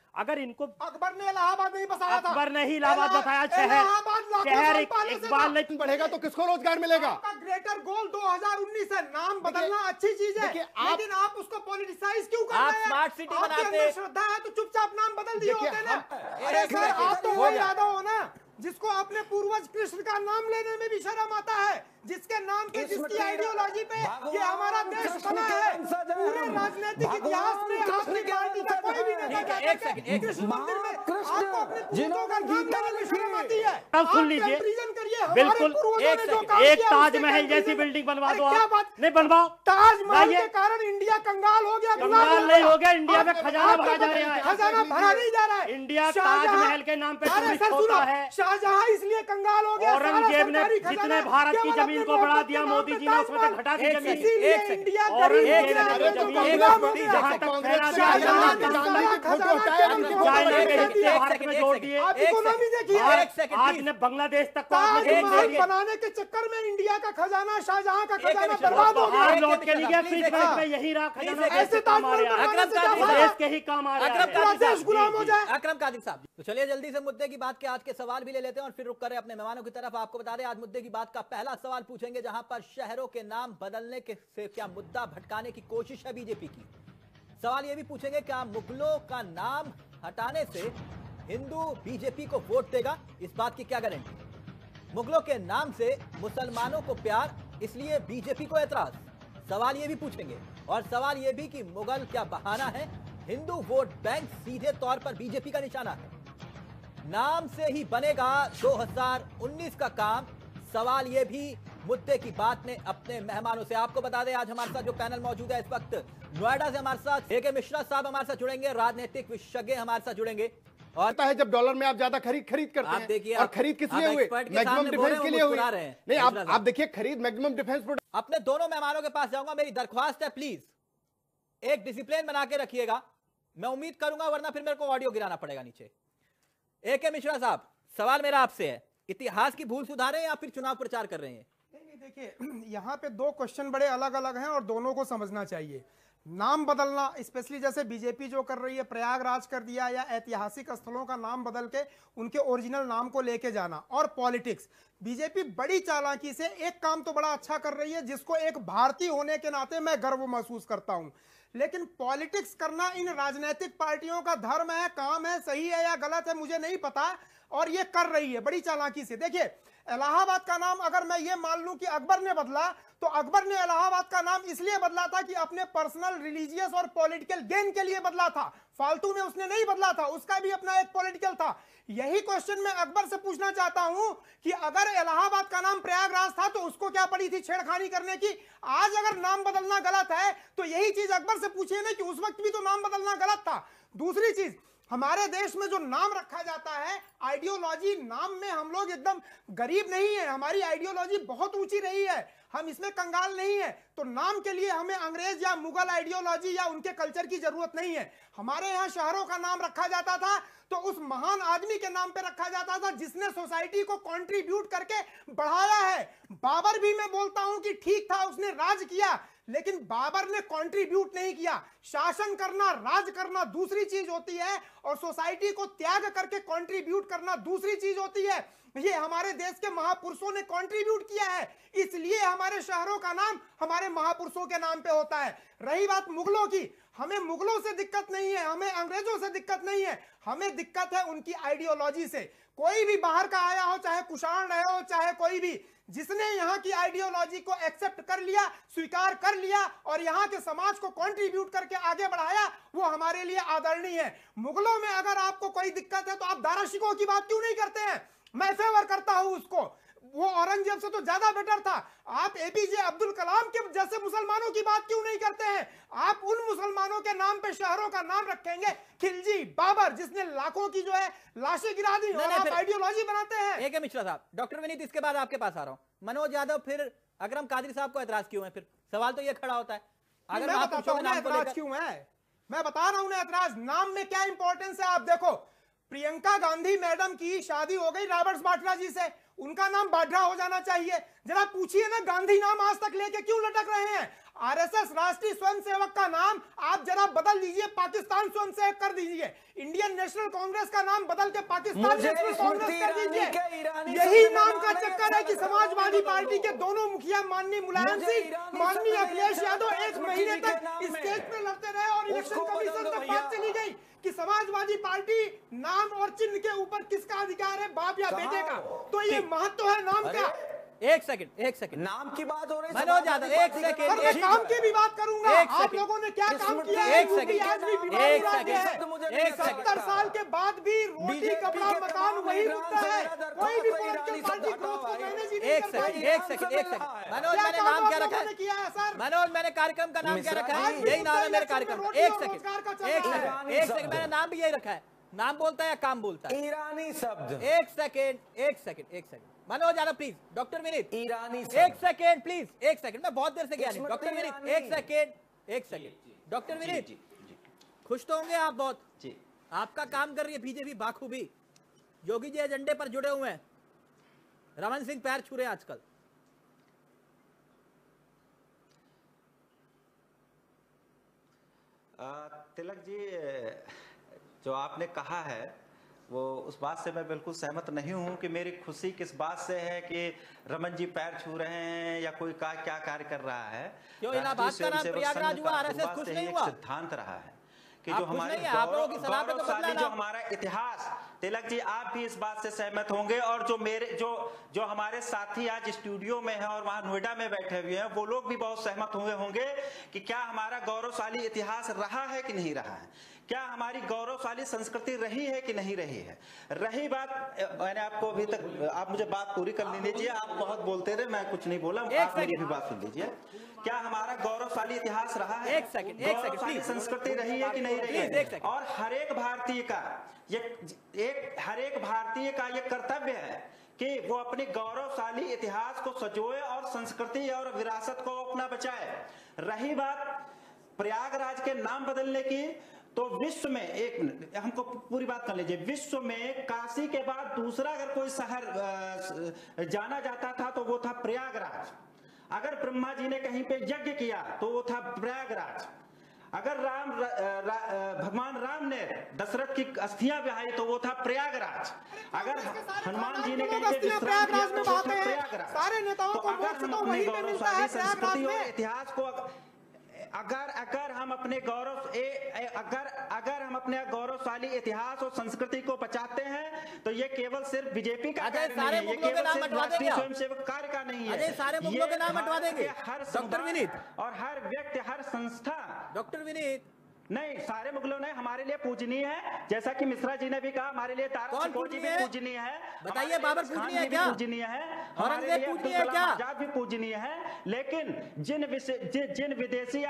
अगर इनको अकबर ने इलाहाबाद नहीं बसाया था, अकबर ने ही इलाहाबाद बताया, शहर इकबाल नहीं बढ़ेगा तो किसको रोजगार मिलेगा? आपका ग्रेटर गोल 2019 है, नाम बदलना अच्छी चीज है, लेकिन आप उसको पॉलिटिसाइज क्यों कर रहे हैं? स्मार्ट सिटी आपके बनाते अंदर श्रद्धा है तो चुपचाप नाम बदल दिए होते ना। अरे सर, आप तो वही यादव हो ना जिसको अपने पूर्वज कृष्ण का नाम लेने में भी शर्म आता है, जिसके नाम पे, जिसकी आइडियोलॉजी पे ये हमारा देश बना है। पूरे राजनीतिक इतिहास में आपकी पार्टी का कोई भी नेता कृष्ण मंदिर में आपको अपने पूर्वजों का नाम लेने में शर्म आती है। अब सुन लीजिए, बिल्कुल एक ताजमहल जैसी बिल्डिंग बनवा दो आप, नहीं बनवाओ। ताजमहल के कारण इंडिया कंगाल हो गया, कंगाल नहीं हो गया, इंडिया में खजाना भरा जा रहा है, खजाना भरा नहीं जा रहा है। इंडिया ताजमहल के नाम पे टूरिस्ट होता है। शाहजहां इसलिए कंगाल हो गया, औरंगजेब ने जितने भारत की जमीन को बढ़ा दिया, मोदी जी ने उसमें से घटा दी जमीन। इंडिया औरंगजेब ने जमीन जहां तक फैला दिया, चाइना के हिस्से भारत में जोड़ दिए। इकोनॉमी देखिए, आज ने बांग्लादेश तक ताजमहल बनाने के चक्कर में इंडिया का खजाना, शाहजहां का खजाना बर्बाद हो गया। आज लौट के नहीं गया, फ्रीज में यही रहा खजाना। ऐसे काम आ रहा है, देश के ही काम आ रहा है, देश गुलाम हो जाए। अकरम कादिर साहब, तो चलिए जल्दी से मुद्दे की बात के आज के सवाल भी ले लेते हैं और फिर रुक कर अपने मेहमानों की तरफ। आपको बता दें, आज मुद्दे की बात का पहला सवाल पूछेंगे जहां पर शहरों के नाम बदलने के से क्या मुद्दा भटकाने की कोशिश है बीजेपी की। सवाल यह भी पूछेंगे, क्या मुगलों का नाम हटाने से हिंदू बीजेपी को वोट देगा? इस बात की क्या गारंटी? मुगलों के नाम से मुसलमानों को प्यार, इसलिए बीजेपी को ऐतराज। सवाल यह भी पूछेंगे और सवाल यह भी कि मुगल क्या बहाना है, हिंदू वोट बैंक सीधे तौर पर बीजेपी का निशाना है। नाम से ही बनेगा 2019 का काम। सवाल यह भी मुद्दे की बात ने अपने मेहमानों से। आपको बता दें, आज हमारे साथ जो पैनल मौजूद है इस वक्त नोएडा से हमारे साथ ए.के. मिश्रा साहब हमारे साथ जुड़ेंगे, राजनीतिक विशेषज्ञ हमारे साथ जुड़ेंगे। और है जब डॉलर में आप ज्यादा खरीद करते हैं, देखिए, और खरीद किस लिए हुए? मैक्सिमम डिफेंस के लिए हुए। नहीं, आप देखिए, खरीद मैक्सिमम डिफेंस प्रोडक्ट। अपने दोनों मेहमानों के पास जाऊंगा, मेरी दरख्वास्त है प्लीज एक डिसिप्लिन बना के रखिएगा। मैं उम्मीद करूंगा, वरना फिर मेरे को ऑडियो गिराना पड़ेगा नीचे। ए.के. मिश्रा साहब, सवाल मेरा आपसे है, इतिहास की भूल सुधारें या फिर चुनाव प्रचार कर रहे हैं? नहीं, देखिए, यहाँ पे दो क्वेश्चन बड़े अलग अलग हैं और दोनों को समझना चाहिए। नाम बदलना, स्पेशली जैसे बीजेपी जो कर रही है, प्रयागराज कर दिया या ऐतिहासिक स्थलों का नाम बदल के उनके ओरिजिनल नाम को लेके जाना, और पॉलिटिक्स, बीजेपी बड़ी चालाकी से एक काम तो बड़ा अच्छा कर रही है जिसको एक भारतीय होने के नाते मैं गर्व महसूस करता हूं, लेकिन पॉलिटिक्स करना इन राजनीतिक पार्टियों का धर्म है, काम है, सही है या गलत है मुझे नहीं पता, और ये कर रही है बड़ी चालाकी से। देखिए, इलाहाबाद का नाम अगर मैं ये मान लूं कि अकबर ने बदला, तो अकबर ने इलाहाबाद का नाम इसलिए बदला था कि अपने पर्सनल, रिलीजियस और पॉलिटिकल गेन के लिए बदला था, फालतू में उसने नहीं बदला था, उसका भी अपना एक पॉलिटिकल था। यही क्वेश्चन मैं अकबर से पूछना चाहता हूं कि अगर इलाहाबाद का नाम प्रयागराज था तो उसको क्या पड़ी थी छेड़खानी करने की? आज अगर नाम बदलना गलत है तो यही चीज अकबर से पूछिए ना कि उस वक्त भी तो नाम बदलना गलत था। दूसरी चीज, हमारे देश में जो नाम रखा जाता है, आइडियोलॉजी, नाम में हम लोग एकदम गरीब नहीं है, हमारी आइडियोलॉजी बहुत ऊंची रही है, हम इसमें कंगाल नहीं है। तो नाम के लिए हमें अंग्रेज या मुगल आइडियोलॉजी या उनके कल्चर की जरूरत नहीं है। हमारे यहाँ शहरों का नाम रखा जाता था तो उस महान आदमी के नाम पे रखा जाता था जिसने सोसाइटी को कंट्रीब्यूट करके बढ़ाया है। बाबर भी मैं बोलता हूं कि ठीक था, उसने राज किया, लेकिन बाबर ने कंट्रीब्यूट नहीं किया। शासन करना, राज करना दूसरी चीज होती है और सोसाइटी को त्याग करके कंट्रीब्यूट करना दूसरी चीज होती है। ये हमारे देश के महापुरुषों ने कंट्रीब्यूट किया है, इसलिए हमारे शहरों का नाम हमारे महापुरुषों के नाम पे होता है। रही बात मुगलों की, हमें मुगलों से दिक्कत नहीं है, हमें अंग्रेजों से दिक्कत नहीं है, हमें दिक्कत है उनकी आइडियोलॉजी से। कोई भी बाहर का आया हो, चाहे कुषाण रहे हो, चाहे कोई भी, जिसने यहाँ की आइडियोलॉजी को एक्सेप्ट कर लिया, स्वीकार कर लिया और यहाँ के समाज को कंट्रीब्यूट करके आगे बढ़ाया, वो हमारे लिए आदरणीय है। मुगलों में अगर आपको कोई दिक्कत है तो आप दारा शिकोह की बात क्यों नहीं करते हैं? मैं फेवर करता हूं उसको, वो औरंगजेब से तो ज्यादा बेटर था। आप एपीजे अब्दुल कलाम के जैसे मुसलमानों की बात क्यों नहीं करते हैं? आप उन मुसलमानों के नाम पे शहरों का नाम रखेंगे, खिलजी, बाबर, जिसने लाखों की जो है लाशें गिरा दी, और आप आइडियोलॉजी बनाते हैं। ए.के. मिश्रा साहब, डॉक्टर विनीत, इसके बाद आपके पास आ रहा हूं। मनोज यादव, फिर अकरम कादिर साहब को ऐतराज क्यों है? फिर सवाल तो ये खड़ा होता है, अगर मैं बताता हूं ऐतराज क्यों है, मैं बता रहा हूं ऐतराज। नाम में क्या इंपॉर्टेंस है आप देखो, प्रियंका गांधी मैडम की शादी हो गई रॉबर्ट बाड्रा जी से, उनका नाम बाड्रा हो जाना चाहिए। जरा पूछिए ना, गांधी नाम आज तक लेके क्यों लटक रहे हैं? आरएसएस राष्ट्रीय स्वयंसेवक का नाम आप जरा बदल दीजिए, पाकिस्तान स्वयंसेवक कर दीजिए। इंडियन नेशनल कांग्रेस का नाम बदल के पाकिस्तान नेशनल कांग्रेस कर दीजिए। यही नाम का चक्कर है कि समाजवादी पार्टी के दोनों मुखिया माननीय मुलायम सिंह, माननीय अखिलेश यादव 1 महीने तक स्टेज पे लड़ते रहे और इलेक्शन कमीशन तक बात चली गई कि समाजवादी पार्टी नाम और चिन्ह के ऊपर किसका अधिकार है, बाप या बेटे का। तो ये महत्व है नाम का। एक सेकंड नाम की बात हो रही है मनोज यादव, एक सेकंड, मैं काम की भी बात करूंगा। आप लोगों ने क्या काम किया है? एक सेकंड, आज भी एक सेकंड, 70 साल के बाद भी रोटी कपड़ा मकान वही रुकता है। कोई भी पॉलिटिकल पार्टी ग्रोथ को मैनेज ही नहीं कर पाई। एक सेकंड मनोज, मैंने नाम क्या रखा है मनोज? मैंने कार्यक्रम का नाम क्या रखा है? यही नाम है मेरे कार्यक्रम का। एक सेकंड, मैंने नाम भी यही रखा है। नाम बोलता है या काम बोलता है? ईरानी शब्द। एक second Manoj Yadav please. Doctor Vineet Irani एक सेकंड प्लीज, एक सेकंड, मैं बहुत देर से गया नहीं। डॉक्टर विनीत एक सेकंड। डॉक्टर विनीत, खुश तो होंगे आप बहुत जी, आपका काम कर रही है बीजेपी बाखूबी। योगी जी एजेंडे पर जुड़े हुए हैं, रमन सिंह पैर छू रहे हैं आजकल। तिलक जी, जो आपने कहा है वो उस बात से मैं बिल्कुल सहमत नहीं हूं कि मेरी खुशी किस बात से है कि रमन जी पैर छू रहे हैं या कोई क्या कार्य कर रहा है। क्यों इलाहाबाद का नाम प्रयागराज हुआ, आरएसएस खुश नहीं हुआ? सिद्धांत रहा है कि जो हमारे गौरवशाली जो हमारा इतिहास, तिलक जी आप भी इस बात से सहमत होंगे और जो हमारे साथी आज स्टूडियो में हैं और वहां नोएडा में बैठे हुए हैं वो लोग भी बहुत सहमत हुए होंगे कि क्या हमारा गौरवशाली इतिहास रहा है कि नहीं रहा है, क्या हमारी गौरवशाली संस्कृति रही है कि नहीं रही है। रही बात, मैंने आपको अभी तक, आप मुझे बात पूरी कर लेने दीजिए, आप बहुत बोलते रहे, मैं कुछ नहीं बोला, आप मेरी भी बात सुन लीजिए। क्या हमारा गौरवशाली इतिहास रहा है? एक सेकंड, संस्कृति रही है कि नहीं रही है? और हर एक भारतीय का ये कर्तव्य है कि वो अपने गौरवशाली इतिहास को सजोए और संस्कृति और विरासत को अपना बचाए। रही बात प्रयागराज के नाम बदलने की, तो विश्व में, एक मिनट हमको पूरी बात कर लीजिए, विश्व में काशी के बाद दूसरा अगर कोई शहर जाना जाता था तो वो था प्रयागराज। अगर ब्रह्मा जी ने कहीं पे यज्ञ किया तो वो था प्रयागराज। अगर भगवान राम ने दशरथ की अस्थियां बहाई तो वो था प्रयागराज। अगर हनुमान जी ने कहीं पे विश्राम किया तो वो था प्रयागराज। सारे नेताओं को अगर हम अपनी गौरवशाली संस्कृति और इतिहास को अगर हम अपने गौरवशाली इतिहास और संस्कृति को बचाते हैं तो ये केवल सिर्फ बीजेपी का कार्य नहीं है, ये केवल सिर्फ राष्ट्रीय स्वयंसेवक कार्य का नहीं है। सारे मुगलों के नाम हटवा देंगे हर डॉक्टर विनीत और हर व्यक्ति, हर संस्था। डॉक्टर विनीत नहीं, सारे मुगलों ने हमारे लिए पूजनीय है, जैसा कि मिश्रा जी ने भी कहा, हमारे लिए तारक जी भी पूजनीय है। बताइए, बाबर पूजनीय है क्या? पूजनीय है, औरंगजेब पूजनीय है क्या? आजाद भी पूजनीय है। लेकिन जिन विदेशी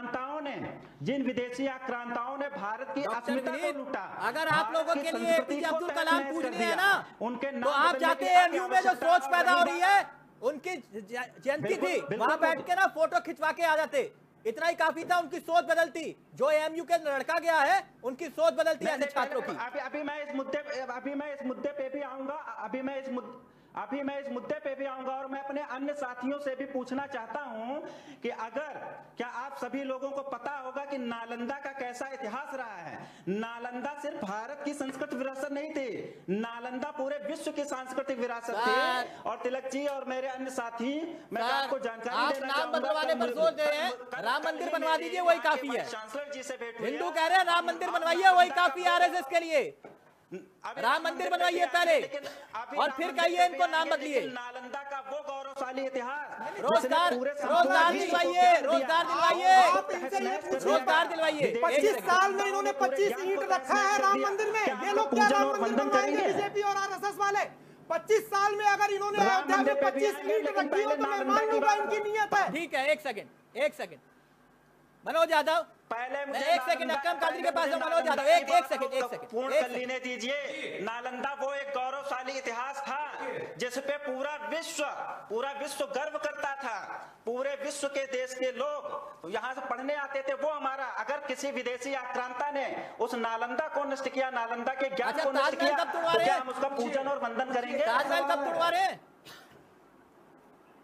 आक्रांताओं ने भारत की अस्मिता को लूटा, अगर आप लोगों के लिए एपीजे अब्दुल कलाम पूजनीय है ना, उनके तो आप जाते हैं एमयू में जो सोच पैदा हो रही है, उनकी जयंती थी, वहां बैठ के ना फोटो खिंचवा के आ जाते, इतना ही काफी था। उनकी सोच बदलती, जो एमयू के लड़का गया है उनकी सोच बदलती है ऐसे छात्रों की। अभी मैं इस मुद्दे पे भी आऊंगा, अभी मैं इस मुद्दे पे भी आऊंगा और मैं अपने अन्य साथियों से भी पूछना चाहता हूं कि क्या आप सभी लोगों को पता होगा कि नालंदा का कैसा इतिहास रहा है। नालंदा सिर्फ भारत की सांस्कृतिक विरासत नहीं थी, नालंदा पूरे विश्व की सांस्कृतिक विरासत थी। और तिलक जी और मेरे अन्य साथी, मैं आपको जानकारी देना चाहूंगा, बनवाने पर जोर दे रहे हैं, राम मंदिर बनवा दीजिए वही काफी है। चांसलर जी से भेंट, हिंदू कह रहे हैं राम मंदिर बनवाइए वही काफी है आरएसएस के लिए। राम मंदिर बनवाइए पहले और फिर कहिए इनको नाम बदलिए। नालंदा का वो गौरवशाली इतिहास, रोजगार दिलवाइए, रोजगार दिलवाइए। 25 साल में इन्होंने 25 ईंट रखा है राम मंदिर में। ये लोग क्या राम मंदिर बनवाएंगे बीजेपी और आरएसएस वाले? 25 साल में अगर इन्होंने अयोध्या में 25 ईंट रखी हो तो मैं मान लूंगा इनकी नीयत है। ठीक है, एक सेकंड मनोज यादव, पहले मुझे एक सेकंड अक्कम कादरी के पास मनोज यादव, एक सेकंड पूर्ण कर लेने दीजिए। नालंदा वो एक गौरवशाली इतिहास था जिस पे पूरा विश्व गर्व करता था। पूरे विश्व के देश के लोग यहाँ से पढ़ने आते थे। वो हमारा, अगर किसी विदेशी आक्रांता ने उस नालंदा को नष्ट किया, नालंदा के ज्ञान को नष्ट किया, तो क्या हम उसका पूजन और वंदन करेंगे? ताजमहल कब तुड़वा रहे हैं?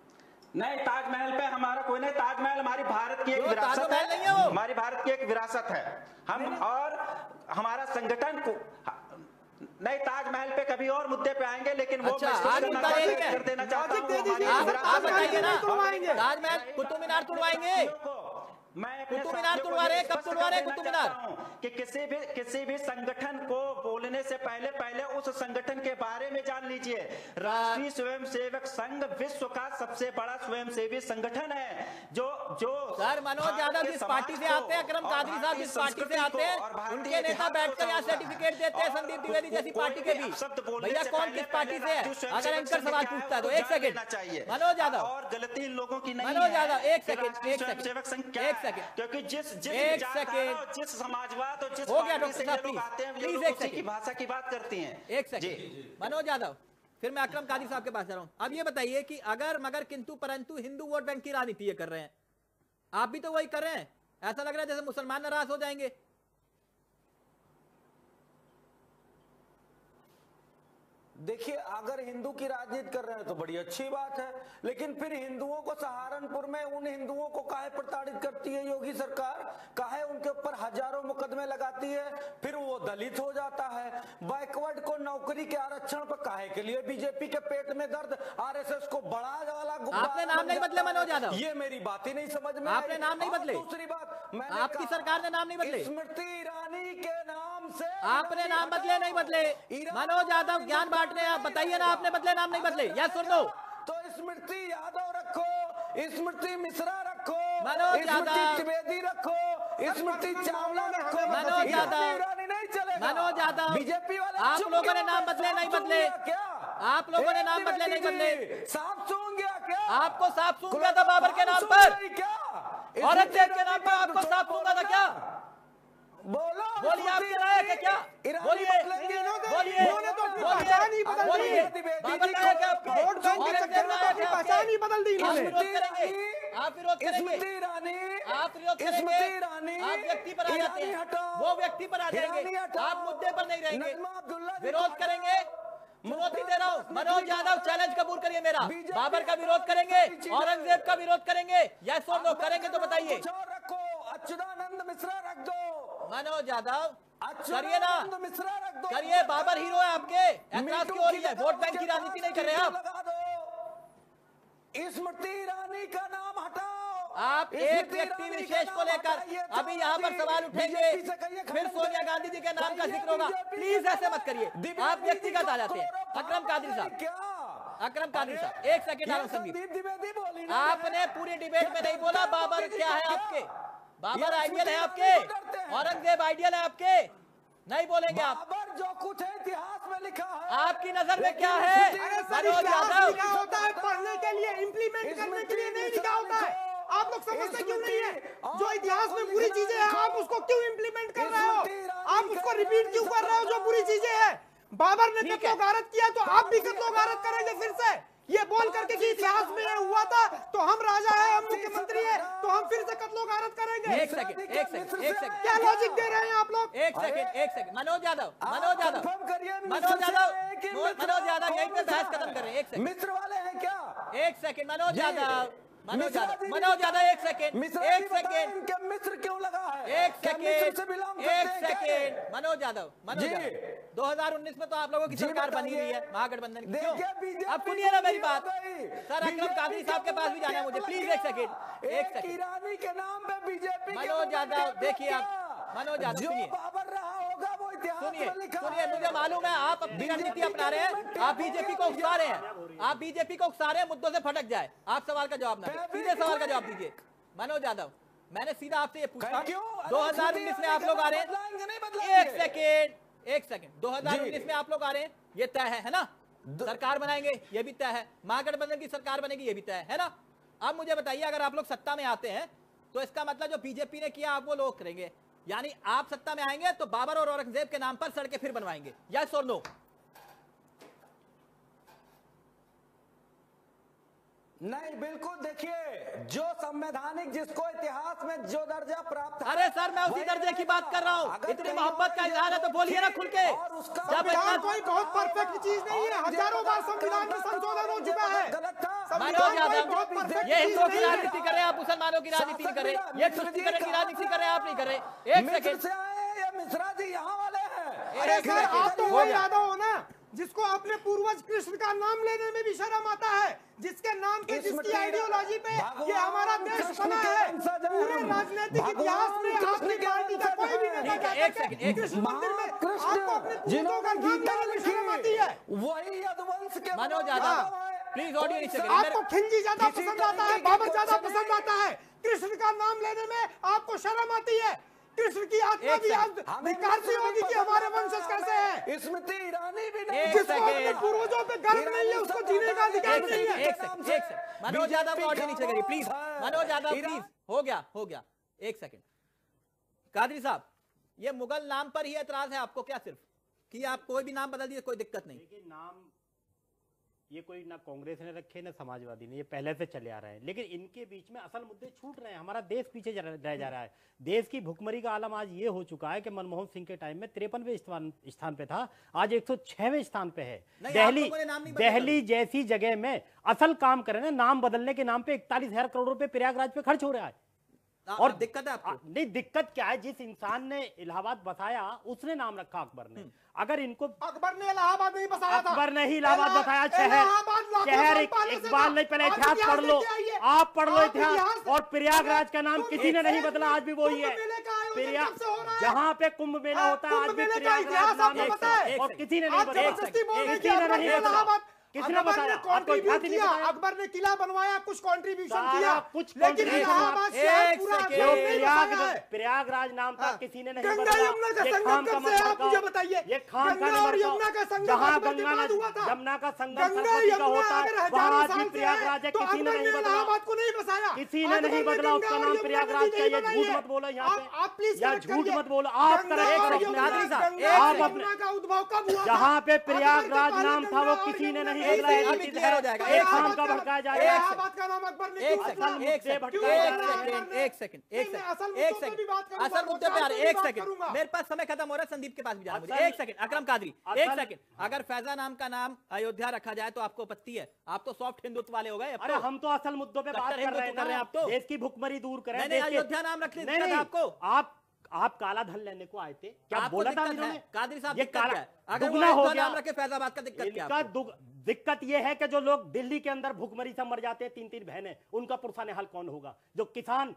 नहीं, ताजमहल पे हमारा कोई नहीं, ताजमहल हमारी भारत की एक विरासत है, हमारी भारत की एक विरासत है। हम और हमारा संगठन को नहीं, ताजमहल पे कभी और मुद्दे पे आएंगे, लेकिन वो कर देना चाहता हूँ। आप बताइए ना, ताजमहल कुतुब मीनार तुड़वाएंगे? मैं कुतुब मीनार तुड़वा रहे, कब तुड़वा रहे कुतुब मीनार? कि किसी भी संगठन को बोलने से पहले उस संगठन के बारे में जान लीजिए। राष्ट्रीय स्वयंसेवक संघ विश्व का सबसे बड़ा स्वयंसेवी संगठन है, जो सर मनोज यादव जिस पार्टी से आते हैं, अकरम कादरी साहब जिस पार्टी से आते हैं, उनके नेता बैठकर यहाँ सर्टिफिकेट देते हैं, संदीप द्विवेदी जैसी पार्टी के भी। भैया कौन किस पार्टी से है? अगर एंकर सवाल पूछता है तो एक सेकंड मनोज यादव, और गलती इन लोगों की नहीं है। मनोज यादव एक सेकंड, क्योंकि जिस समाजवाद और जिस हो गया पार्टी से डॉक्टर लोग आते हैं, प्लीज लोग एक उसी की सेकंड, भाषा की बात करती हैं। एक सेकंड मनोज यादव, फिर मैं अकरम कादरी साहब के पास जा रहा हूं। अब ये बताइए कि अगर मगर किंतु परंतु हिंदू वोट बैंक की राजनीति ये कर रहे हैं, आप भी तो वही कर रहे हैं। ऐसा लग रहा है जैसे मुसलमान नाराज हो जाएंगे। देखिए, अगर हिंदू की राजनीति कर रहे हैं तो बड़ी अच्छी बात है, लेकिन फिर हिंदुओं को सहारनपुर में उन हिंदुओं को काहे प्रताड़ित करती है योगी सरकार? काहे उनके ऊपर हजारों मुकदमे लगाती है? फिर वो दलित हो जाता है। बैकवर्ड को नौकरी के आरक्षण पर काहे के लिए बीजेपी के पेट में दर्द, आरएसएस को बड़ा वाला आपने नाम नहीं बदले मनोज यादव, ये मेरी बात ही नहीं समझ में। आपने नाम नहीं बदले। दूसरी बात, आपकी सरकार ने नाम नहीं बदले, स्मृति ईरानी के नाम से आपने नाम बदले नहीं बदले। मनोज यादव ज्ञान बांट रहे हैं, आप बताइए ना, आपने बदले नाम नहीं बदले? यस और नो? तो स्मृति यादव रखो, स्मृति मिश्रा रखो, मनोज यादव द्विवेदी रखो, स्मृति चावला रखो, मनोज यादव नहीं चलेगा। मनोज यादव, बीजेपी वाले आप लोगों ने नाम बदले नहीं बदले? क्या आप लोगों ने नाम बदले नहीं बदले? साफ सूंघ गया क्या? आपको साफ सूंघ गया था बाबर के नाम पर, क्या औरंगजेब के नाम पर आपको साफ सूंघा था क्या? बोलो, बोलिए, आपके नायक है क्या? बोलिए बोलिए बोलिए, बाबर नायक है आपके, औरंगजेब नायक है पहचान ही बदल दी आप विरोध करेंगे, आप विरोध करेंगे, स्मृति ईरानी, आप विरोध करेंगे, आप व्यक्ति पर आ जाते हैं, वो व्यक्ति पर आ जाएंगे, आप मुद्दे पर नहीं रहेंगे, विरोध करेंगे। चुनौती दे रहा हूँ, मनोज यादव चैलेंज कबूल करिए मेरा। बाबर का विरोध करेंगे, औरंगजेब का विरोध करेंगे, यस और नो? करेंगे तो बताइए। रखो, अच्युतानंद मिश्रा रख दो। मनोज यादव करिए ना, मिश्रा रख दो, करिए। बाबर हीरो है आपके, ऐतराज क्यों हो रही है? वोट बैंक की राजनीति नहीं कर रहे आप। स्मृति ईरानी का नाम हटाओ। आप एक व्यक्ति विशेष को लेकर अभी यहाँ पर सवाल उठेंगे, फिर सोनिया गांधी जी के नाम का जिक्र होगा। प्लीज ऐसे मत करिए, आप व्यक्तिगत आ जाते हैं। अकरम कादरी साहब, अकरम कादरी साहब एक सेकंड आराम संदीप, आपने पूरी डिबेट में नहीं बोला बाबर क्या है आपके, बाबर आइडियल है आपके, औरंगजेब आइडियल है आपके, नहीं बोलेंगे आप। बाबर जो कुछ है इतिहास में लिखा है, आपकी नजर में क्या है? मनोज यादव लिखा होता है पढ़ने के लिए, इम्प्लीमेंट करने के लिए नहीं लिखा होता है। आप लोग समझते क्यों नहीं है? जो इतिहास में बुरी चीजें हैं आप उसको क्यों इम्प्लीमेंट कर रहे हो? आप उसको रिपीट क्यों कर रहे हो जो बुरी चीजें हैं? बाबर ने कत्लो गारत किया तो आप भी कत्लो गारत करेंगे फिर से, ये बोल करके कि इतिहास में ये हुआ था तो हम राजा है, हम मुख्यमंत्री है, तो हम फिर से कत्लो गारत करेंगे। एक सेकंड क्या लॉजिक दे रहे हैं आप लोग? एक सेकंड मनोज यादव, मनोज यादव यहीं पे बहस खत्म कर रहे हैं। एक सेकंड, मिस्र वाले हैं क्या? एक सेकंड मनोज यादव, मनोज यादव एक सेकंड, मिस्र क्यों लगा है? एक सेकंड मनोज यादव, 2019 में तो आप लोगों की सरकार बनी रही है महागठबंधन की, क्यों? अब सुनिए ना मेरी बात सर, अकरम कादरी साहब के पास भी जाना है मुझे, प्लीज एक सेकंड। ईरानी के नाम पे बीजेपी, मनोज यादव देखिए आप, मनोज यादव सुनिए, सुनिए, मुझे मालूम है आप अपनी रणनीति अपना रहे हैं, आप बीजेपी को उकसा रहे हैं, आप बीजेपी को उकसा रहे हैं मुद्दों से फटक जाए। आप सवाल का जवाब ना, सीधे सवाल का जवाब दीजिए। मनोज यादव, मैंने सीधा आपसे ये पूछा, 2019 में आप लोग आ रहे हैं, एक सेकेंड 2019 में आप लोग आ रहे हैं, ये तय है ना? सरकार बनाएंगे ये भी तय है, महागठबंधन की सरकार बनेगी ये भी तय है ना? अब मुझे बताइए, अगर आप लोग सत्ता में आते हैं तो इसका मतलब जो बीजेपी ने किया आप वो लोग करेंगे, यानी आप सत्ता में आएंगे तो बाबर और औरंगजेब के नाम पर सड़कें फिर बनवाएंगे, यस और नो? नहीं, बिल्कुल। देखिए, जो संवैधानिक जिसको इतिहास में जो दर्जा प्राप्त है, अरे सर मैं उसी दर्जे की बात कर रहा हूँ। इतनी मोहब्बत का इजहार है तो बोलिए ना खुल के। संविधान कोई बहुत परफेक्ट चीज नहीं है, हजारों बार संविधान में संशोधन हो चुका है। मनोज यादव, ये हिंदुओं की राजनीति कर रहे हैं, आप मुसलमानों की राजनीति कर रहे हैं, ये तुष्टिकरण की राजनीति कर रहे हैं, आप नहीं कर रहे। एक सेकंड से आए या मिश्रा जी यहाँ वाले हैं? अरे सर, आप तो वो यादव हो ना जिसको अपने पूर्वज कृष्ण का नाम लेने में भी शर्म आता है, जिसके नाम पे, जिसकी आइडियोलॉजी पे ये हमारा देश बना है। पूरे राजनीतिक इतिहास में आपकी पार्टी का कोई भी नेता कृष्ण मंदिर में आपको अपने पूर्वजों का नाम लेने में शर्म आती है। वही यदुवंश के मनोज यादव प्लीज ऑडियो नीचे करिए। आपको खिलजी ज्यादा पसंद आता है, बाबर ज्यादा पसंद आता है, कृष्ण का नाम लेने में आपको शर्म आती है। कृष्ण की आत्मा भी विकार से होगी कि हमारे वंशज कैसे हैं। स्मृति ईरानी भी नहीं, जिसको अपने पूर्वजों पे गर्व नहीं है उसको जीने का अधिकार नहीं है। एक सेकंड मनोज यादव को ऑडियो नीचे करिए प्लीज। मनोज यादव प्लीज, हो गया। एक सेकंड कादरी साहब, ये मुगल नाम पर ही एतराज है आपको क्या, सिर्फ कि आप कोई भी नाम बदल दिए कोई दिक्कत नहीं? नाम ये कोई ना कांग्रेस ने रखे ना समाजवादी ने, ये पहले से चले आ रहे हैं, लेकिन इनके बीच में असल मुद्दे छूट रहे हैं। हमारा देश पीछे रह जा रहा है। देश की भुखमरी का आलम आज ये हो चुका है कि मनमोहन सिंह के टाइम में 53वें स्थान पे था, आज 106वें स्थान पे है। दिल्ली जैसी जगह में असल काम करें ना, नाम बदलने के नाम पे 41,000 करोड़ रुपए प्रयागराज पे खर्च हो रहा है। और दिक्कत है आपको? नहीं, दिक्कत क्या है, जिस इंसान ने इलाहाबाद बसाया उसने नाम रखा अकबर ने। अगर इनको अकबर ने इलाहाबाद नहीं बसाया था, अकबर ने ही इलाहाबाद बसाया। शहर एक बार नहीं, पहले इतिहास पढ़ लो, आप पढ़ लो इतिहास। और प्रयागराज का नाम किसी ने नहीं बदला, आज भी वही है। जहाँ पे कुंभ मेला होता है आज भी प्रयागराज नाम है और किसी ने नहीं बदला, किसी ने नहीं बदला। किसने बताया? अकबर ने किला बनवाया, कुछ कंट्रीब्यूशन किया, कुछ लेकिन इलाहाबाद शहर पूरा प्रयागराज नाम था, किसी ने नहीं गंगा बदला। यमुना का संगम कब से है आप मुझे बताइए? ये खाम का गंगा और यमुना का संगम जहाँ अकबर के बाद हुआ था। यमुना का संगम गंगा सरस्वती का यमुना होता है, अगर वहाँ हजारों आज भी साल से प्रयागराज है, तो किसी ने अकबर नहीं ने बदला, इलाहाबाद को नहीं बसाया, किसी ने नहीं बदला उसका नाम प्रयागराज का। ये झूठ मत बोलो यहाँ पे, आप प्लीज या झूठ मत बोलो आप। का उद्भव कब हुआ? जहाँ पे प्रयागराज नाम था वो किसी ने नहीं बदला। एक खाम का भड़काया जाएगा। इलाहाबाद का नाम अकबर ने एक सेकंड असल मुद्दे पे आ रहे। एक सेकंड, मेरे पास समय खत्म हो रहा है, संदीप के पास भी जाना मुझे। एक सेकंड अकरम कादरी, एक सेकंड। अगर फैजा नाम का नाम अयोध्या रखा जाए तो आपको आपत्ति है? आप तो सॉफ्ट हिंदुत्व वाले हो गए। अरे हम तो असल मुद्दों पे बात कर रहे हैं, आप तो देश की भुखमरी दूर करें। मैंने अयोध्या नाम रख दिया आपको। आप काला धन लेने को आए थे क्या? बोला था इन्होंने? कादरी साहब ये काला अगर दुगना हो गया नाम रखे फैजाबाद का, दिक्कत क्या है? दिक्कत ये है कि जो लोग दिल्ली के अंदर भुखमरी से मर जाते हैं, 3-3 बहनें, उनका पुरसाने हाल कौन होगा? जो किसान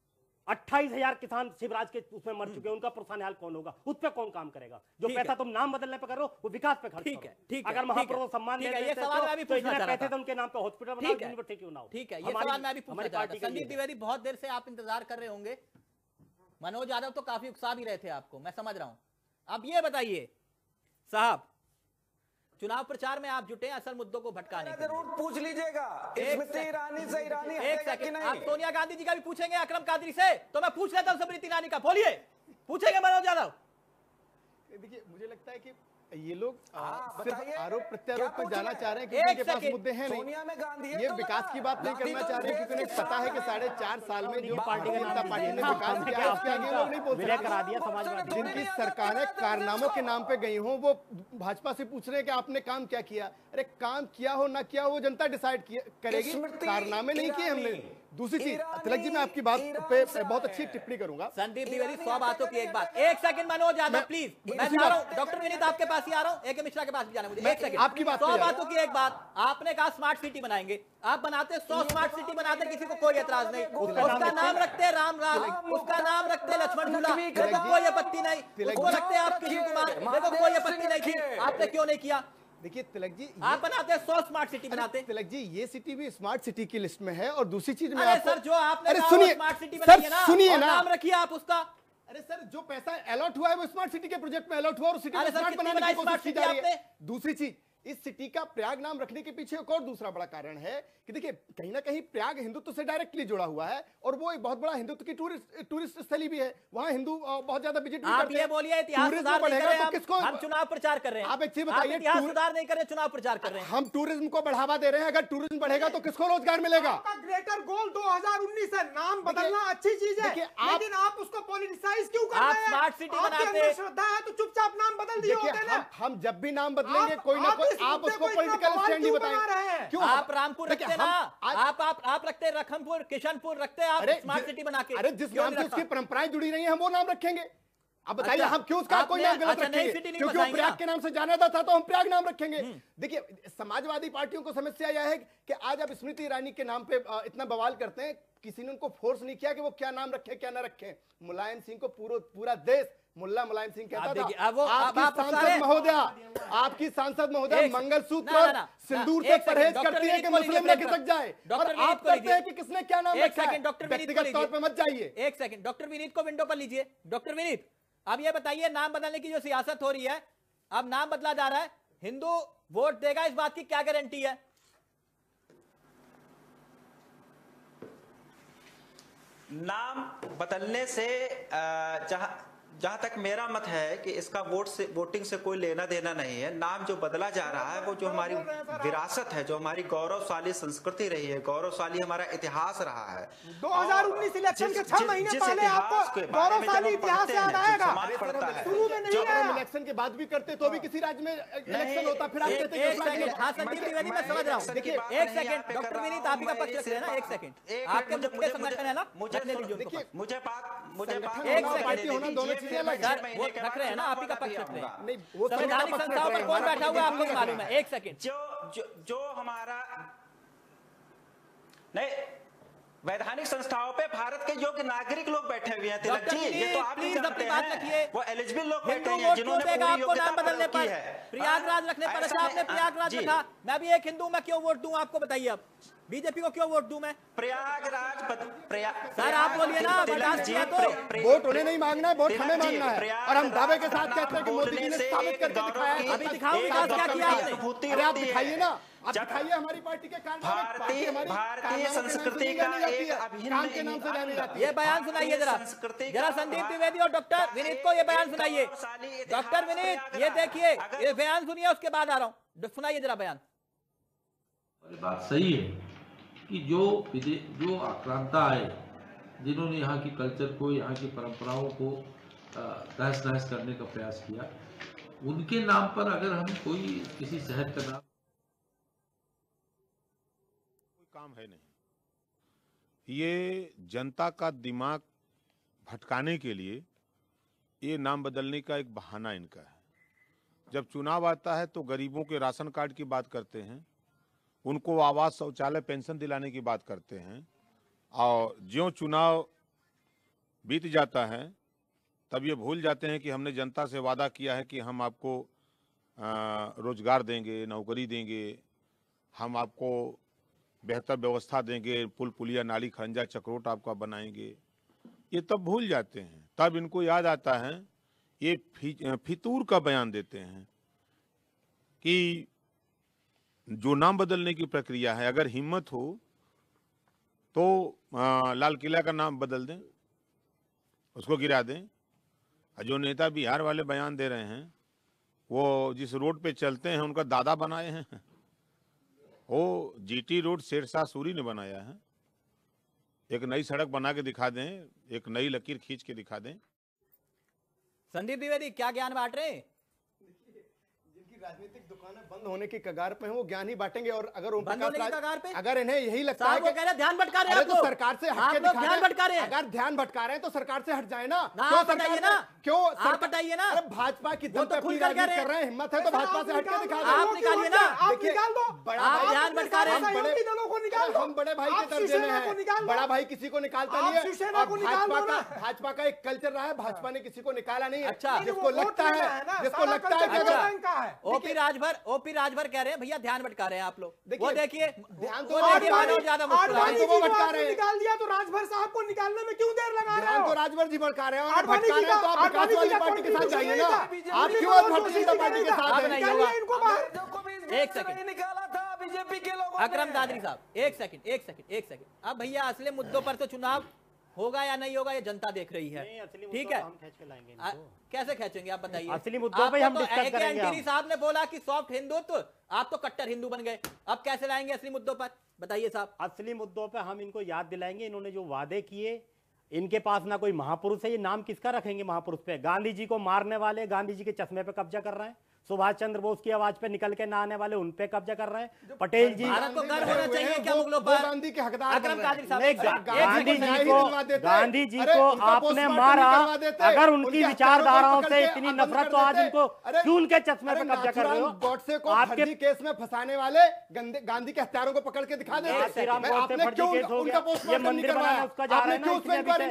28,000 किसान शिवराज के उसमें मर चुके हैं, उनका पुरसाने हाल कौन होगा? उस पर कौन काम करेगा? जो पैसा तुम नाम बदलने पे कर रहे हो वो विकास पे खर्च करो। ठीक है, अगर महापुरुष सम्मान ये सवाल मैं भी पूछना चाह रहा था। तो उनके नाम पे हॉस्पिटल बनाओ, यूनिवर्सिटी क्यों ना हो? ठीक है, ये सवाल मैं भी पूछना चाह रहा था। संदीप द्विवेदी, बहुत देर से आप इंतजार कर रहे होंगे। मनोज यादव तो काफी उकसा भी रहे थे आपको, मैं समझ रहा हूं। अब ये बताइए साहब, चुनाव प्रचार में आप जुटे असल मुद्दों को भटकाने के लिए। जरूर पूछ लीजिएगा स्मृति ईरानी से। ईरानी एक सेकंड, आप सोनिया गांधी जी का भी पूछेंगे अकरम कादरी से, तो मैं पूछ लेता हूं स्मृति ईरानी का। बोलिए, पूछेंगे मनोज यादव? देखिए, मुझे लगता है कि ये लोग सिर्फ आरोप प्रत्यारोप पर जाना चाह रहे हैं, क्योंकि उनके पास मुद्दे हैं नहीं। ये विकास की बात नहीं करना चाह रहे, क्योंकि उन्हें पता है कि 4.5 साल में जो भारतीय जनता पार्टी ने विकास किया है उसके आगे लोग नहीं बोल सकते। जिनकी सरकारें कारनामों के नाम पे गई हों, वो भाजपा से पूछ रहे हैं कि आपने काम क्या किया। अरे काम किया हो ना किया हो वो जनता डिसाइड करेगी, कारनामे नहीं किए हमने। दूसरी चीज, तिलक जी, मैं आपकी बात पे बहुत अच्छी टिप्पणी करूंगा। संदीप द्विवेदी, 100 बातों की एक बात। एक सेकंड मनोज यादव प्लीज, मैं जा रहा हूं। डॉक्टर विनीत आपके पास ही आ रहा हूं, AK मिश्रा के पास भी जाना मुझे। एक सेकंड, आपकी बात 100 बातों की एक बात। आपने कहा स्मार्ट सिटी बनाएंगे, आप बनाते 100 स्मार्ट सिटी बनाते, किसी को कोई एतराज नहीं। उसका नाम रखते राम राज, उसका नाम रखते लक्ष्मण झूला, देखो कोई आपत्ति नहीं। उसको रखते आप किशोर कुमार, देखो कोई आपत्ति नहीं थी। आपने क्यों नहीं किया? देखिए तिलक जी, आप बनाते 100 स्मार्ट सिटी बनाते। तिलक जी, ये सिटी भी स्मार्ट सिटी की लिस्ट में है। और दूसरी चीज में सर, जो आपने स्मार्ट सिटी बनाई है ना, सुनिए ना, नाम रखिए आप उसका। अरे सर, जो पैसा अलॉट हुआ है वो स्मार्ट सिटी के प्रोजेक्ट में अलॉट हुआ और सिटी को स्मार्ट बनाने की कोशिश की जा रही है। दूसरी चीज, इस सिटी का प्रयाग नाम रखने के पीछे एक और दूसरा बड़ा कारण है कि देखिए, कहीं ना कहीं प्रयाग हिंदुत्व से डायरेक्टली जुड़ा हुआ है और वो एक बहुत बड़ा हिंदुत्व की टूरिस्ट स्थली भी है। वहां हिंदू बहुत ज्यादा विजिट भी करते हैं। आप ये बोलिए इतिहास सुधार नहीं कर रहे हैं, किसको हम चुनाव प्रचार कर रहे हैं? आप एक चीज बताइए, इतिहास सुधार नहीं कर रहे, चुनाव प्रचार कर रहे हैं। हम टूरिज्म को बढ़ावा दे रहे हैं। अगर टूरिज्म बढ़ेगा तो किसको रोजगार मिलेगा? ग्रेटर गोल 2019 है, नाम बदलना अच्छी चीज है, लेकिन आप उसको पॉलिटिसाइज क्यों कर रहे हैं? स्मार्ट सिटी बनाते, श्रद्धा है तो चुपचाप नाम बदल दिए होते हैं। हम जब भी नाम बदलेंगे कोई ना कोई आप उसको पॉलिटिकल स्टैंड ही बताएं क्यों? आप रामपुर रखते ना, आप रखते रखनपुर, किशनपुर रखते, आप स्मार्ट सिटी बना के। अरे जिस नाम से उसकी परंपराएं जुड़ी रही हैं हम वो नाम रखेंगे। अब बताइए हम क्यों उसका कोई नाम गलत रखेंगे? क्योंकि वो प्रयाग के नाम से जाना था तो हम प्रयाग नाम रखेंगे। देखिए समाजवादी पार्टियों को समस्या यह है कि आज आप स्मृति ईरानी के नाम पे इतना बवाल करते हैं, किसी ने उनको फोर्स नहीं किया कि वो क्या नाम रखे क्या ना रखे। मुलायम सिंह को पूरा देश मुल्ला मुलायम सिंह कहता था। आपकी सांसद महोदय मंगलसूत्र और सिंदूर से परहेज करती है कि मुस्लिम न खिसक जाए, और आप कहते हैं कि किसने क्या नाम रखा है। व्यक्तिगत तौर पर मत जाइए। एक सेकंड, डॉक्टर विनीत को विंडो पर लीजिए। डॉक्टर विनीत, अब ये बताइए, नाम बदलने की जो सियासत हो रही है, अब नाम बदला जा रहा है, हिंदू वोट देगा, इस बात की क्या गारंटी है? नाम बदलने से जहां तक मेरा मत है कि इसका वोटिंग से कोई लेना देना नहीं है। नाम जो बदला जा रहा है वो जो हमारी विरासत है, जो हमारी गौरवशाली संस्कृति रही है, गौरवशाली हमारा इतिहास रहा है। 2019 इलेक्शन के 6 महीने पहले आपको गौरवशाली इतिहास याद आएगा? शुरू में नहीं आया। इलेक्शन के बाद भी करते तो भी किसी राज्य में इलेक्शन होता, फिर आप कहते हैं संदीप द्विवेदी, मैं समझ रहा हूं। देखिए एक सेकंड, डॉक्टर विनीत आप ही का पक्ष रख रहे हैं ना? एक सेकंड, आपके मुख्य संगठन है ना, मुझे पार्टी होना दोनों चीजें अलग है। वो रख रहे हैं ना, आप ही का पक्ष रख रहे हैं। संवैधानिक संस्थाओं पर कौन बैठा हुआ है आपको भी मालूम है। एक सेकंड, जो हमारा नहीं, वैधानिक संस्थाओं पे भारत के योग्य नागरिक लोग बैठे हुए हैं। तिलक जी, ये तो आप भी जानते हैं, वो एलिजिबल लोग बैठे हैं जिन्होंने पूरी योग्यता बदलने पर, प्रयागराज रखने पर। अच्छा, आपने प्रयागराज रखा, मैं भी एक हिंदू, मैं क्यों वोट दूं आपको? बताइए अब बीजेपी को क्यों वोट दूं मैं? सर आप बोलिए ना, तो वोट उन्हें नहीं मांगना है, वोट हमें मांगना है। और हम दावे के साथ कहते हैं कि मोदी जी ने साबित करके दिखाया है। अभी दिखाओ विकास क्या किया आपने। अरे आप दिखाइए ना, आप दिखाइए हमारी पार्टी के भारतीय संस्कृति का एक अभिन्न के नाम से जानी जाती है। ये बयान सुनाइए जरा संदीप द्विवेदी और डॉक्टर विनीत को ये बयान सुनाइए। डॉक्टर विनीत ये देखिए, ये बयान सुनिए, उसके बाद आ रहा हूँ, सुनाइए जरा बयान। बात सही है कि जो आक्रांता आए, जिन्होंने यहाँ की कल्चर को, यहाँ की परंपराओं को तहस नहस करने का प्रयास किया, उनके नाम पर अगर हम कोई किसी शहर का नाम, कोई काम है नहीं। ये जनता का दिमाग भटकाने के लिए ये नाम बदलने का एक बहाना इनका है। जब चुनाव आता है तो गरीबों के राशन कार्ड की बात करते हैं, उनको आवास, शौचालय, पेंशन दिलाने की बात करते हैं, और ज्यों चुनाव बीत जाता है तब ये भूल जाते हैं कि हमने जनता से वादा किया है कि हम आपको रोजगार देंगे, नौकरी देंगे, हम आपको बेहतर व्यवस्था देंगे, पुल पुलिया, नाली खंजा, चक्रोट आपका बनाएंगे। ये तब भूल जाते हैं, तब इनको याद आता है, ये फितूर का बयान देते हैं कि जो नाम बदलने की प्रक्रिया है, अगर हिम्मत हो तो लाल किला का नाम बदल दें, उसको गिरा दें। जो नेता बिहार वाले बयान दे रहे हैं, वो जिस रोड पे चलते हैं उनका दादा बनाए हैं, वो जीटी रोड शेरशाह सूरी ने बनाया है। एक नई सड़क बना के दिखा दें, एक नई लकीर खींच के दिखा दें। संदीप द्विवेदी क्या ज्ञान बांट रहे हैं? राजनीतिक दुकानें बंद होने की कगार पे हैं, वो ज्ञान ही बांटेंगे। और अगर अगर इन्हें यही लगता है कि ध्यान भटका रहे हैं, तो सरकार से हट के ध्यान भटका रहे हैं। अगर ध्यान भटका रहे हैं तो सरकार से हट जाए ना। क्यों बताइए ना, क्यों आप बताइए ना। भाजपा की दम पे अपनी राजनीति कर रहे हैं, हिम्मत है तो भाजपा से हट के दिखा दो। आप निकालिए ना, आप निकाल दो। आप ध्यान भटका रहे हैं, हम बड़े भाई के दर्जे में हैं, बड़ा भाई किसी को निकालता नहीं है। भाजपा का एक कल्चर रहा है, भाजपा ने किसी को निकाला नहीं है। अच्छा, जिसको लगता है ओपी राजभर कह रहे हैं भैया ध्यान भटका रहे हैं आप लोग। वो देखिए ध्यान तो ज्यादा भटका रहे हैं। निकाल दिया तो राजभर साहब को निकालने में क्यों देर लगा रहे हो? तो राजभर जी भटका रहे हैं, और भटका रहे हैं तो आप विकास वाली पार्टी के साथ जाइए ना। आप क्यों भारतीय जनता पार्टी के साथ हैं? एक सेकंड निकाला था बीजेपी के लोगों। अकरम दादरी साहब एक सेकंड। अब भैया असली मुद्दों पर तो चुनाव होगा या नहीं होगा ये जनता देख रही है, ठीक है? हम खींच के लाएंगे, कैसे खींचेंगे आप बताइए। असली मुद्दों पे हम डिस्कस करेंगे। एंटी साहब ने बोला कि सॉफ्ट हिंदुत्व, आप तो कट्टर हिंदू बन गए, अब कैसे लाएंगे असली मुद्दों पर? बताइए साहब। असली मुद्दों पे हम इनको याद दिलाएंगे, इन्होंने जो वादे किए, इनके पास ना कोई महापुरुष है। ये नाम किसका रखेंगे महापुरुष पे? गांधी जी को मारने वाले, गांधी जी के चश्मे पे कब्जा कर रहे हैं, सुभाष चंद्र बोस की आवाज पे निकल के ना आने वाले उन पे कब्जा कर रहे हैं। पटेल जी, भारत को गर्व होना चाहिए क्या मुगलों पर? गांधी के हकदार अकरम कादरी साहब, गांधी जी को आपने मारा, अगर उनकी विचारधाराओं से इतनी नफरत तो आज इनको क्यों उनके चश्मे पे कब्जा कर रहे हो? गॉडसे को फर्जी केस में फंसाने वाले गांधी के हत्यारों को पकड़ के दिखा देते। ये मंदिर बनाना उसका जा रहा है ना,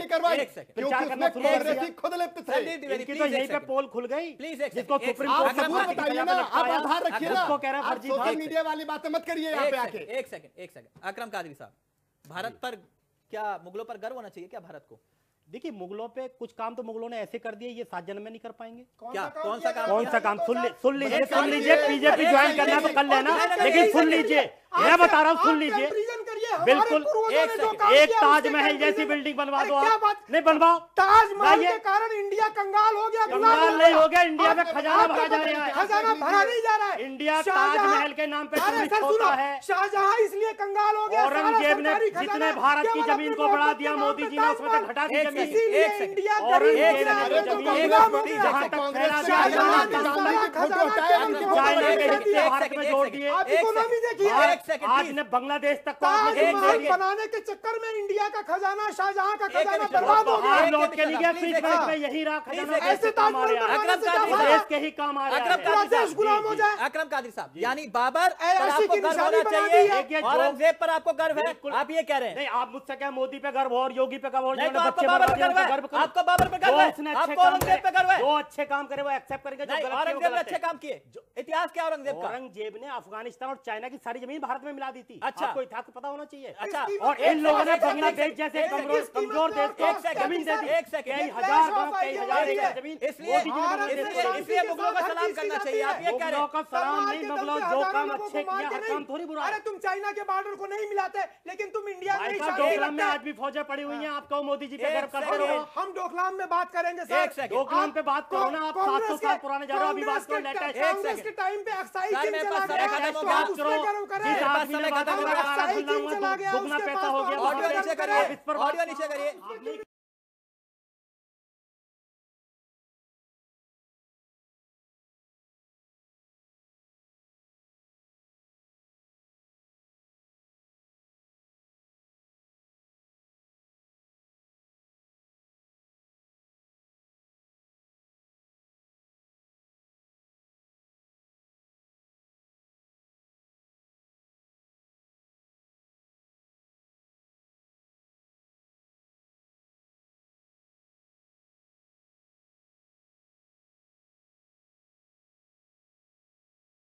खुद लिप्त थे। इनकी तो यहीं पे पोल खुल गई, जिसको सुप्रीम कोर्ट आप बताइए ना, आप आधार रखिए ना, उसको कह रहे हैं आप फर्जी सोशल मीडिया वाली बातें मत करिए यहाँ पे आके। एक सेकंड अकरम कादरी साहब, भारत पर क्या, मुगलों पर गर्व होना चाहिए क्या भारत को? देखिए, मुगलों पे कुछ काम तो मुगलों ने ऐसे कर दिए, ये 7 जन्म में नहीं कर पाएंगे। क्या कौन सा काम? कौन सा काम? सुन लीजिए, बीजेपी ज्वाइन करना तो कर लेना, लेकिन सुन लीजिए, मैं बता रहा हूँ, सुन लीजिए, बिल्कुल एक ताजमहल जैसी बिल्डिंग बनवा दो आप, नहीं बनवाओ। ताजमहल के कारण इंडिया कंगाल हो गया, कंगाल नहीं हो गया, इंडिया में खजाना भरा जा रहा है, खजाना भरा नहीं जा रहा है। इंडिया ताजमहल के नाम पे टूरिस्ट होता है। शाहजहां इसलिए कंगाल हो गया, औरंगजेब ने जितने भारत की जमीन को बढ़ा दिया, मोदी जी ने उसमें से घटा दी जमीन। इंडिया जहां तक फैला चाइना के हिस्से भारत में जोड़ दिए। इकोनॉमी देखिए, आज ने बांग्लादेश तक ताजमहल बनाने के चक्कर में इंडिया का खजाना, शाहजहां का खजाना बर्बाद हो गया। लौट के लिए फ्री ट्रेड में यही रहा खजाना, ऐसे ताजमहल बनाने से क्या फायदा? देश के ही काम आ रहा है। देश गुलाम हो जाए। अकरम कादरी साहब, यानी बाबर पर ऐसी आपको की गर्व निशानी होना बना चाहिए, दी है। औरंगजेब पर आपको गर्व है, आप ये कह रहे हैं? नहीं, आप मुझसे क्या मोदी पे गर्व हो और योगी पे गर्व हो? नहीं, तो आपको बाबर पे गर्व है, आपको बाबर पे गर्व है, आपको औरंगजेब पे गर्व है। जो अच्छे काम करे वो एक्सेप्ट करेंगे, जो गलत किए वो औरंगजेब ने गलत अच्छे है। काम किए, इतिहास क्या औरंगजेब का? औरंगजेब ने अफगानिस्तान और चाइना की सारी जमीन भारत में मिला दी थी। अच्छा। आपको इतिहास पता होना चाहिए। अच्छा, और इन लोगों ने बांग्लादेश जैसे कमजोर देश को जमीन दे दी। कई हजार गांव, कई हजार एकड़ जमीन इसलिए मुगलों का सलाम करना चाहिए, आप ये कह रहे हैं? का सलाम नहीं, मुगलों जो काम अच्छे किया, हर काम थोड़ी बुरा। अरे तुम चाइना के बॉर्डर को नहीं मिलाते, लेकिन तुम इंडिया में डोकलाम में आज भी फौजें पड़ी हुई हैं, आप कहो मोदी जी पे गर्व करते रहो। हम डोकलाम में बात करेंगे सर, डोकलाम पे बात करो ना, आप 700 साल पुराने जा रहे हो, अभी बात करो लेटेस्ट। कांग्रेस के टाइम पे एक्साइज सर, चला मेरे पास गया, समय खत्म हो तो गया, आप उसमें गर्व करें। जिस आदमी ने बात एक्साइज चला गया, दुगना उसके पैसा पास हो तो गया, ऑडियो नीचे करिए, आप इस पर ऑडियो नीचे करिए।